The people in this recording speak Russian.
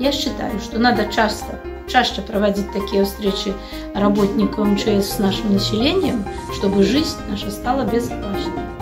Я считаю, что надо чаще проводить такие встречи работников МЧС с нашим населением, чтобы жизнь наша стала безопасной.